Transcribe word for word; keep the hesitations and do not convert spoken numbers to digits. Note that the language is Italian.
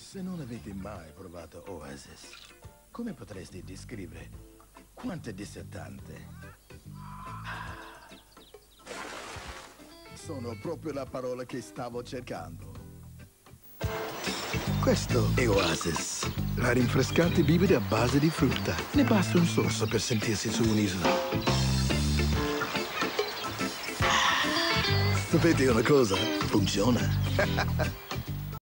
Se non avete mai provato Oasis, come potresti descrivere quanto è dissettante? Sono proprio la parola che stavo cercando. Questo è Oasis, la rinfrescante bibita a base di frutta. Ne basta un sorso per sentirsi su un'isola. Sapete una cosa? Funziona.